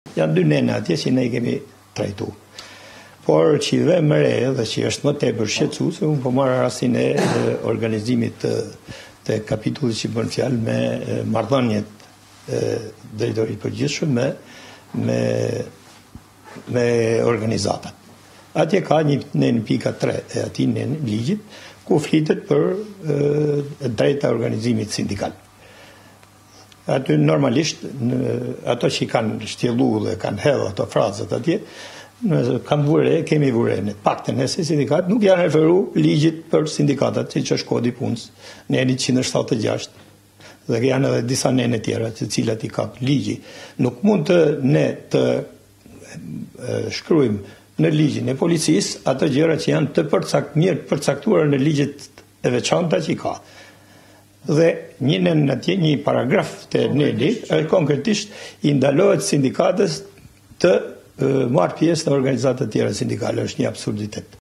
Janë dy nena atje që ne I kemi trajtu. Por që dhe më re dhe që është më tepër shqetësuese, unë po marr rastin e organizimit të kapitullit që bën fjalë me marrëdhëniet drejtorit përgjithshëm me organizatat. Atje ka një pika 3 e atij ligjit ku flitet për drejta e organizimit sindikal. Aty normalisht ato që kanë shtjellu dhe kanë hedhur ato frazat atje, kanë vure, kemi vure në paktën e sindikat, nuk janë referu ligjit për sindikatat, siç është kodi punës, neni 176, dhe janë edhe disa nene tjera, të cilat I ka ligji. Nuk mund ne të shkruajmë në ligjin e policisë ato gjëra që janë të përcaktuara në ligjet e veçanta që I ka. Dhe një paragraf të neli, konkretisht I ndalohet sindikatës të marrë pjesë në organizatat tjera sindikale, është një absurditet.